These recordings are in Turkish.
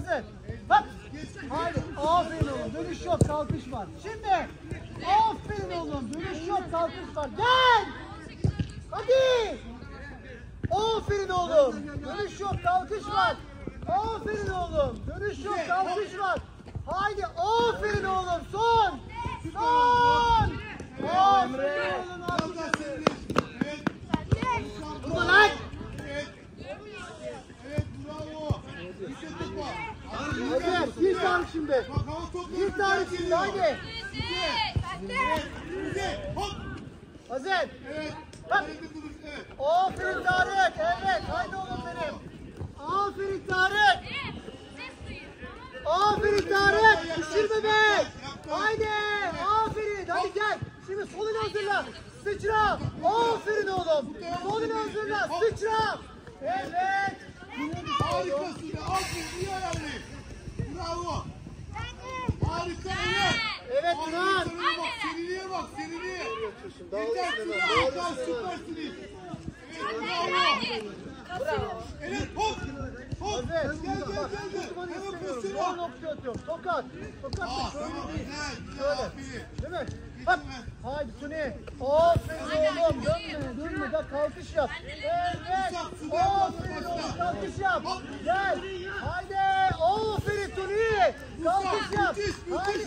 Hazır. Bak. Haydi. Aferin oğlum. Dönüş yok. Kalkış var. Şimdi. Aferin oğlum. Dönüş yok. Kalkış var. Gel. Hadi. Aferin oğlum. Dönüş yok. Kalkış var. Aferin oğlum. Dönüş yok. Kalkış var. Haydi. Aferin oğlum. Son. Son. Aferin oğlum. Aferin. Vurma lan. Hadi. Bir tane şimdi. Bir tane şimdi. Haydi. Hazır. Bak. Aferin Tarık. Evet. Haydi oğlum benim. Aferin Tarık. Aferin Tarık. Düşürme be. Haydi. Aferin. Hadi gel. Şimdi solunu hazırla. Sıçra. Aferin oğlum. Solunu hazırla. Sıçra. Evet. Harikasın be. Aferin. İyi ayarlayın. Bravo. Harika. Evet Duran. Bak seriliğe bak. Seriliğe. Yeter Turan. Süpersiniz. Bravo. Evet. Hop. Hop. Gel. Hemen pozisyonu. Son nokta atıyorum. Tokat. Tokat da şöyle değil. Şöyle. Değil mi? Bak. Haydi Tuni. Aferin oğlum. Dönme de kalkış yap. Evet. Aferin oğlum. Kalkış yap. Gel. Haydi. Aferin Tuni. Kalkış yap. Haydi.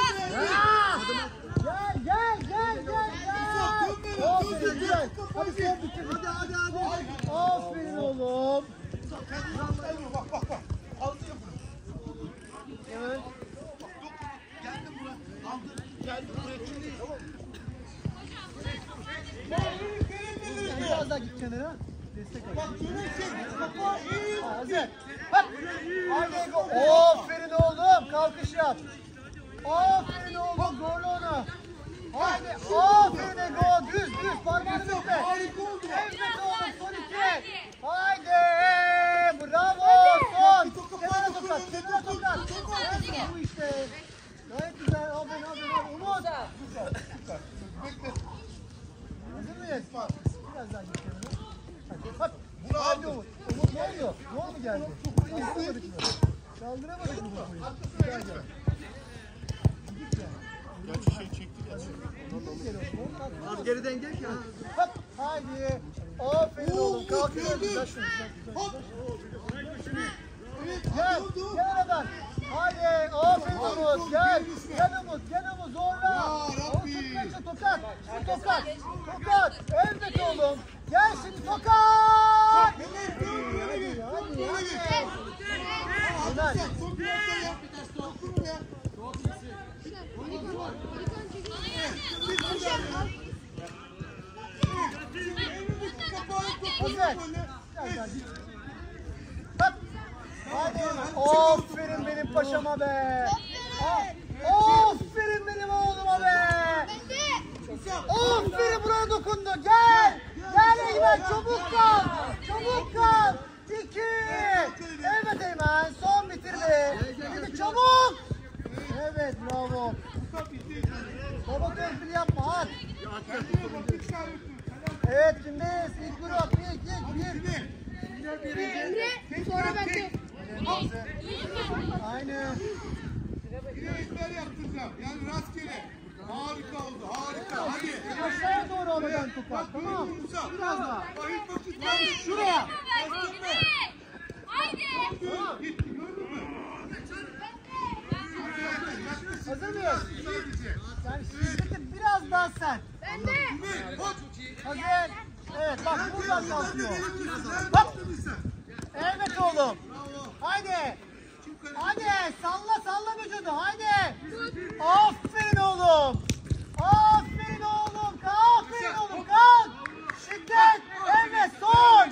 Gel. Aferin güzel. Hadi sen bitir. Hadi. Aferin oğlum. Bak. Aldı ya bunu. Evet. Geldim buraya. Aldı. Geldim buraya. Tamam. Biraz daha git kenara. Destek al. Bak çek. Kafa iyi. Hazır. Bak. Haydi Ego. Aferin oğlum. Kalkış yap. Aferin oğlum. Zorla onu. Haydi. Aferin Ego. Düz. Parmağını bekle. Harika oldu. Evet oğlum. Son iki. Haydi. Bravo. Son. Kenara tokat. Evet, bu işte. Gayet güzel. Aferin. Umut. Bekle. Hazır mıyız? Biraz daha git kenara. Bak. Hadi Umut. Umut ne oluyor? Yol mu geldi? Kaldıramadık mı? Kaldıramadık mı bu konuyu? Gel. Gerçi şey çekti ya. Az geriden gel ya. Bak. Haydi. Aferin oğlum. Kalkıyoruz. Hop. Evet. Gel. Gel aradan. Haydi. Aferin Umut. Gel. Gel Umut. Zorla. Ya Rabbi. Şimdi tokat. Evet oğlum. Gel şimdi tokat. Hadi. Bunlar. Son bir hafta yap. Dokun ya. Hazır. Bak. Hadi. Aferin benim paşama be. Aferin benim oğluma be. Aferin buraya dokundu. Gel Eymen çabuk kal. 2. Evet Eymen son bitirdi. Şimdi çabuk. Evet bravo. Baba törpülü yapma at. Evet şimdi ilk grup. Bir. Sonra ben de. Aynen. Yine ezber yaptıracağım. Yani rastgele. Harika oldu. Harika. Hadi. Aşağıya doğru alacaksın topu. Tamam. Biraz daha. Şuraya. Gitti. Gördün mü? Hazır mıyız? Yani şiddeti biraz daha sert. Hazır. Evet bak buradan kalkıyor. Bak. Evet oğlum. Haydi. Salla vücudu. Haydi. Aferin oğlum. Kalk. Şiddet. Evet son.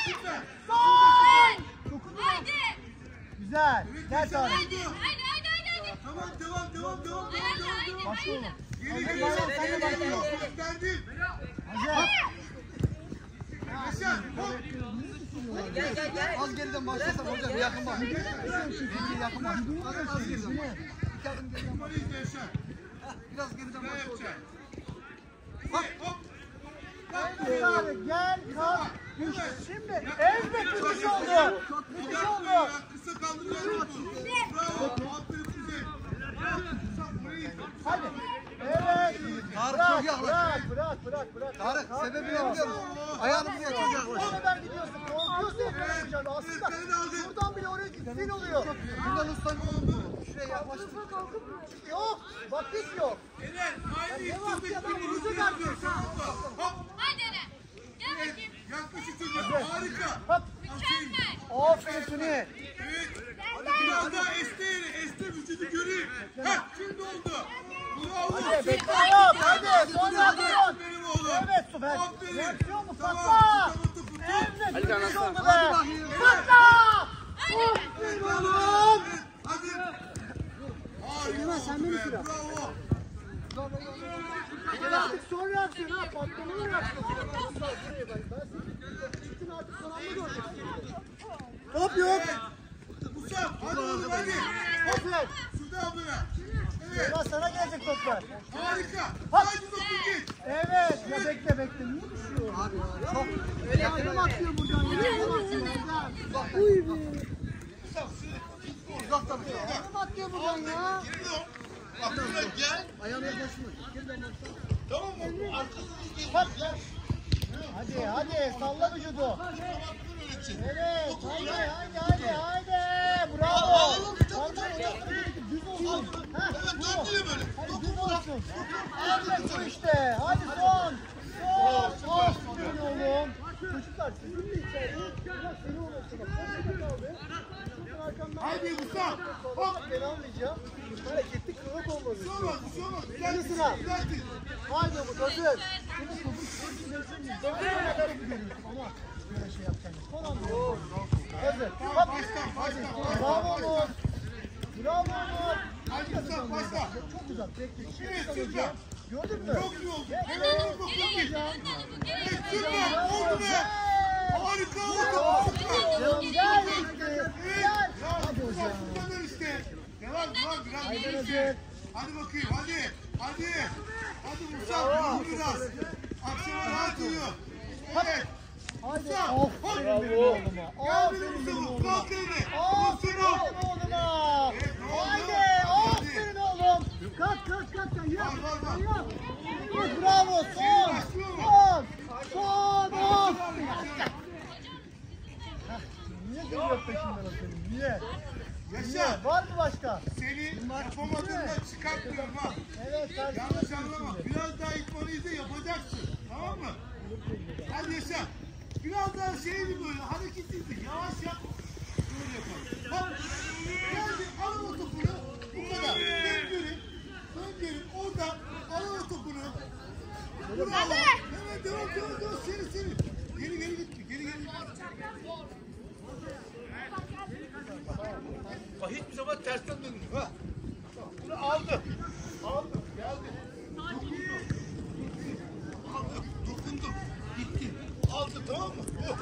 Haydi. Güzel. Gel Tarık. Haydi. Tamam. Devam. Başla oğlum. Geri. Bayram, sen de başlıyor. Gösterdin. Hazır. Yaşar. Hop. Gel. Az geriden başlasak hocam yakın bak. Yakın bak. Az geriden. İki adım geriden. Numarayı da Yaşar. Biraz geriden Ne başla hocam. yapacak? Hop. Evet abi gel kalk. Şimdi evet müthiş oldu. Müthiş oldu. Kısa kaldıracak bu. Bravo. Aferin Kuzey. Hadi. Evet. Tarık çok yaklaş. Bırak. Tarık sebebini biliyorum. Ayağını buraya çok yaklaş. O kadar gidiyorsun. Korkuyorsun yapamayacağım. Aslında buradan bile oraya gitsin oluyor. Bundan ustanın bunu. Şuraya yaklaştır. Yok. Vakit yok. Eren aynı Ne vakti üstündeki adam bir vuracak vuruşu artık. yapıyor. Hop. Haydi Eren. Gel bakayım. Yaklaşık çocuğa. Harika. Bak. Mükemmel. Aferin Tuni. Evet. Biraz daha esne vücudu göreyim. Heh, şimdi oldu. Bravo. Hadi bekle yok. Hadi sonra durun. Benim oğlum. Evet süper. Aferin. Reaksiyon mu? Tamam, Patla. tutu. Evet müthiş oldu be. Hadi bakayım. Patla. Aferin oğlum. Hadi. Harika sen oldu beni be. sıra. Bravo. Artık son reaksiyon ha. Patlamalı reaksiyon. Gittin artık son anda gördün. Top yok. Musab hadi oğlum hadi. Aferin. Suda ablana. Evet. Ulan sana gelecek toplar. Harika. Hadi. Haydi topu git. Evet. Ya bekle. Niye düşüyor? Çok. Yardım atıyor buradan. Yardım atıyor buradan. Uy be. Uzaktan. Yardım atıyor buradan ya. Aklına gel. Ayağını yaklaştır. Tamam mı? Arkasını Bak. Hadi salla vücudu. Evet haydi. Bravo. Düz olsun. döndürüyor böyle. Hadi düz olsun. Evet bu işte. Hadi son. Aferin oğlum. Çocuklar sizin de içeride. Bak seni uğraştı bak. Koşuda kaldı. Çocuklar arkamdan. Hadi Musa. Hop. Ben almayacağım. Hareketli kırık olmadı. Bir şey olmaz. Yeni sıra. Haydi Umut hazır. Şimdi topun sürücüsünü ne kadar görüyorsun ama böyle şey yapacaksın. Son anda. Hazır. Hop. Bravo Umut. Bravo Umut. Hadi Musa başla. Çok güzel. Bekle. Evet, Şimdi süper. kalacağım. Gördün mü? Çok iyi oldu. Evet. Geriye git. Geriye git. Süper. Oldu be. Harika oldu. Gel işte. Gel. Hadi hocam. Süper işte. Devam biraz. Haydi hazır. Hadi bakayım hadi. Hadi Musa yorul biraz. Akşama rahat uyu. Evet. Haydi. Musa. Aferin benim oğluma. Gel benim Aferin benim Musa. oğluma. Kalk eline. Aferin Musa. benim oğluma. Evet, ne oldu? Haydi. Hadi. Aferin oğlum. Kalk. Yap. Var. Yap. Bravo. Son. Aferin. Niye geliyor peşinden o senin? Niye? Yaşa. Var mı başka? Seni yapamadığında çıkartmıyorum ha. Evet. Yanlış anlama. Biraz daha itmanıyı da yapacaksın. Tamam mı? Hadi yaşa. Biraz daha şeyli böyle hareketliydi. Yavaş yap. Böyle yapalım. Hop. Geldi. Alın o topunu. Bu kadar. Dön. Orada. Alın o topunu. Bravo. Evet devam. Seni. Geri gitme. Geri. Bak hiçbir zaman tersten dönmüyor. Ha. Bunu aldı. Geldi. Dokundum. Gitti. Aldı tamam mı? Oh.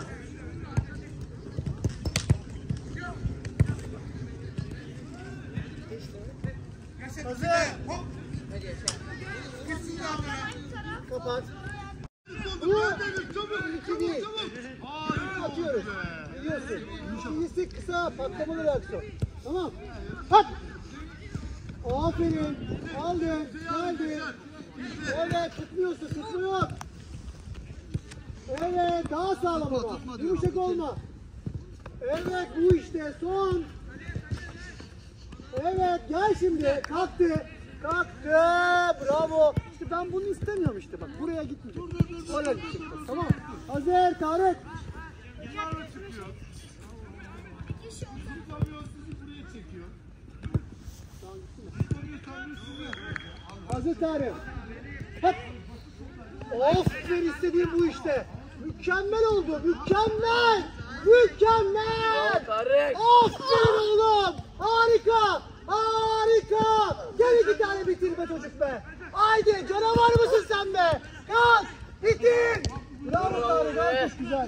Hazır. Hop. Gitsin abi. Kapat. Çabuk. Atıyoruz. Biliyorsun. İyisi kısa patlamalı reaksiyon. Tamam. Pat. Aferin. Aldın. Geldi. Evet tutmuyorsun. Tutmuyor. Evet daha sağlam ama. Yumuşak olma. Evet bu işte son. Evet gel şimdi. Kalktı. Bravo. İşte ben bunu istemiyorum işte bak. Buraya gitmeyecek. Oraya gidecek. Tamam. Hazır Tarık. Hazır Tarık. Hop. Aferin istediğim bu işte. Mükemmel oldu. Mükemmel. Aferin oğlum. Harika. Gel 2 tane bitir be çocuk be. Haydi canavar mısın sen be? Kalk. Bitir. Bravo Tarık. Alkış. Güzel.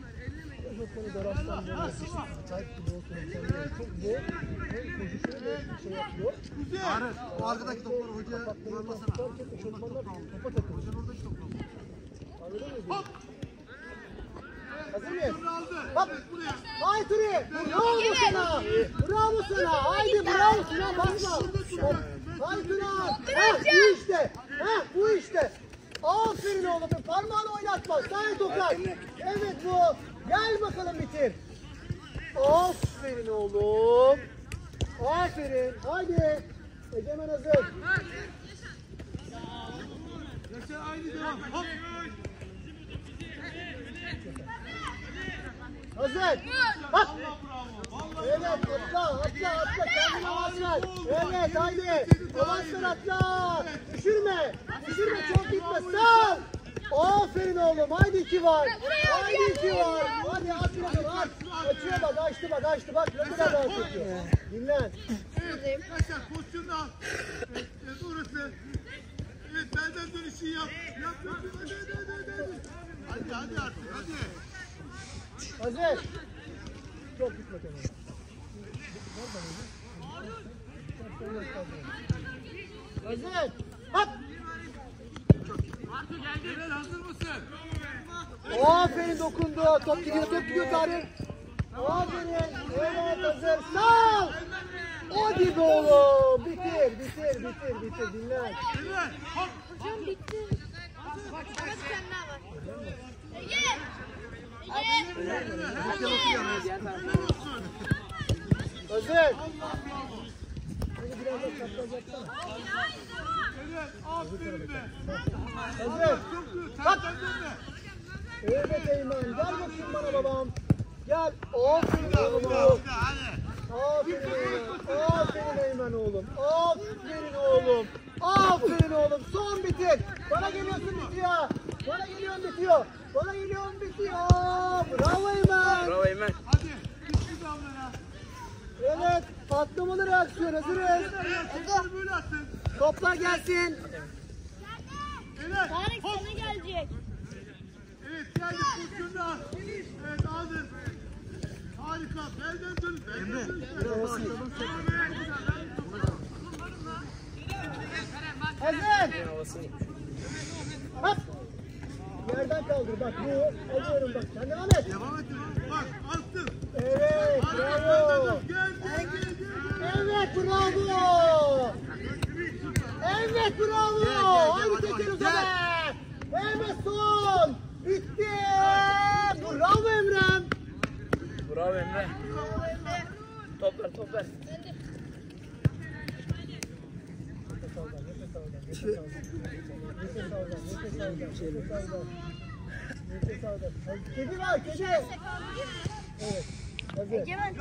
Çok zor. şey yapıyor. Arif, o arkadaki topları hocaya kullanmasana. Topa takılıyor. Hocanın oradaki topları. Anladın mı? Hazır mıyız? Aldı. Hop. Hay Turi. Bravo sana. Bravo sana. Haydi bravo sana. Basma. Hay Tuna. Bu işte. Bu işte. Aferin oğlum. Parmağını oynatma. Sahaya tokar. Evet bu. Gel bakalım bitir. Aferin oğlum. Aferin. Haydi. Egemen hazır. Yaşar aynı devam. Hop. Hazır. Bak. Allah bravo. Vallahi Evet atla kendine avans ver. Evet haydi avans ver atla. Düşürme çok gitme sağ. Aferin oğlum haydi 2 var. Haydi 2 var. Hadi at bakalım at. Açıyor bak açtı bak ne kadar rahat ediyor. Dinlen. Evet, Yaşar pozisyonu al. Evet, orası. Evet, benden dönüşü yap. Yap. Hadi artık, hadi. Hazır. Çok gitme kendine. Hazır. Hop. Emel hazır mısın? Aferin dokundu. Top gidiyor Tarık. Aferin. Evet hazır. Sağ. Hadi be oğlum. Bitir. Dinlen. Emel, hop. Hocam bitti. Ama bir tane daha var. Ege! Hazır. Hadi biraz daha çapraz yapsana. Evet, aferin be. Hazır. Bak. Evet Eymen. Gel bakayım bana babam. Gel. Aferin oğlum. Aferin Eymen oğlum. Aferin oğlum. Son bitir. Bana geliyorsun bitiyor. Bana geliyorsun bitiyor. Bravo Eymen. Hadi, bitti damlana. Evet. Patlamalı reaksiyon. Hazırız. Tekrar böyle atın. Toplar gelsin. Evet, Tarık hop. sana gelecek. Evet, geldi pozisyonu al. Evet, aldın. Harika, belden dönüş. Hazır. Hop. Yerden kaldır bak bu. Alıyorum bak. Sen devam et. Devam et. Bak, attın. Evet. Bravo. Gel. Evet bravo. Evet bravo. Haydi tekrar uzana. Evet son. Bitti. Bravo Emrem. Bravo Emre. Top ver. Kedi var kedi. Evet. Hazır. Egemen.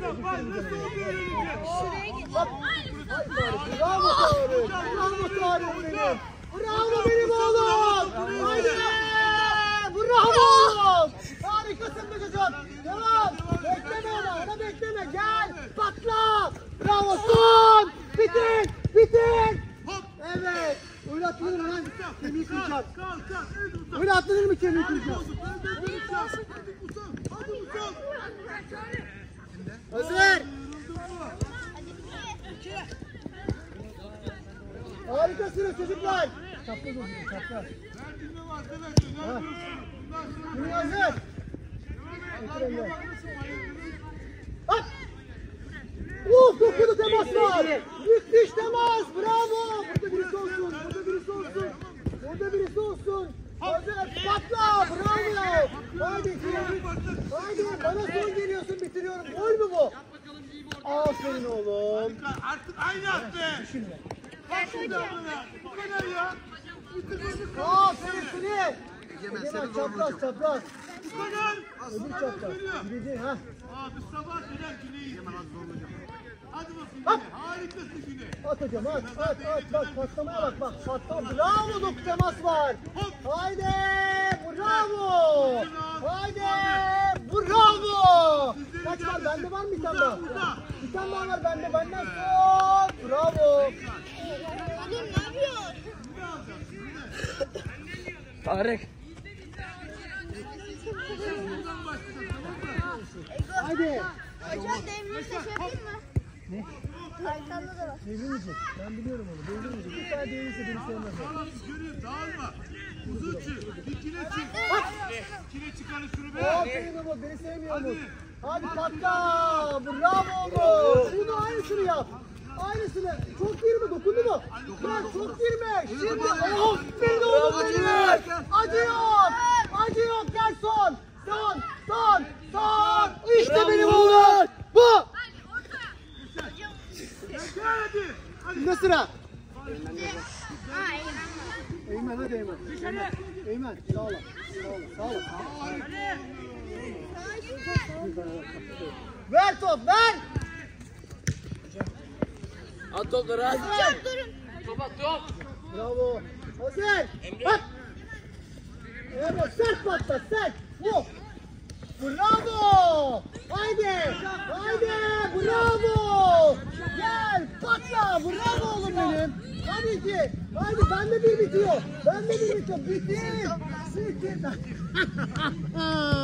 Şuraya git. Bravo Tarık benim. Bravo benim oğlum. Haydi. Bravo. Harikasın be çocuğum. Devam. Bekleme ona bekleme. Gel. Patla. Bravo son. Bitir. Hop. Evet. Öyle atılır mı lan? Kemiği kıracak. Kalk. Öyle atılır mı kemiği kıracak? Hadi Musa. Hazır. Harikasınız çocuklar. Çapraz olsun çapraz. Verdiğinde var arkadaşlar. Şimdi hazır. Hop. Dokudu temas var. Müthiş temas. Bravo. Burada birisi olsun. Hazır. Patla. Bravo. Haydi. Bana son geliyorsun. Bitiriyorum. Gol mü bu? Aferin oğlum. Artık aynı at be. Bak şurada bana. Bu kadar ya. Aferin seni. Egemen çapraz. Bu kadar. Öbür çapraz. Gideceksin ha. Abi sabah kadar Güney'i. Hadi bakayım Güney. Harikasın Güney. At hocam at. Bak patlamaya bak. Patlama. Bravo dok temas var. Haydi. Bravo. Kaç var? Bende var mı bir tane daha? Bir tane daha var bende. Benden son. Bravo. Oğlum ne yapıyorsun? Tarık. Haydi. Hocam devrilse şey yapayım mı? Arkanda da var. Devrilmeyecek. Ben biliyorum onu. Devrilmeyecek. Bir tane devrilse beni sevmez. Tamam görüyorum dağılma. Uzun çık. Dikine çık. Dikine çıkarın şunu be. Aferin Umut. Beni sevmiyor Umut. Hadi patla. Bravo Umut. Şunu aynısını yap. Aynısını. Çok girme. Dokundu mu? Gel çok girme. Şimdi aferin oğlum benim. Acı yok. Acı yok. Gel son. Son. Son. Son. İşte benim oğlum. Bu. Gel hadi. Hadi. Ne sıra? Ha Eymen. Eymen hadi Eymen. Eymen sağ ol. Sağ ol. Ver top ver. At topları at. Çok durun. Top at top. Bravo. Hazır. Bak. Evet sert patla sert. Bu. Bravo. Haydi. Haydi. Bravo. Gel patla. Bravo oğlum benim. Hadi ki. Haydi bende bir bitiyor. Bende bir bitiyor. Bitir. Bitir.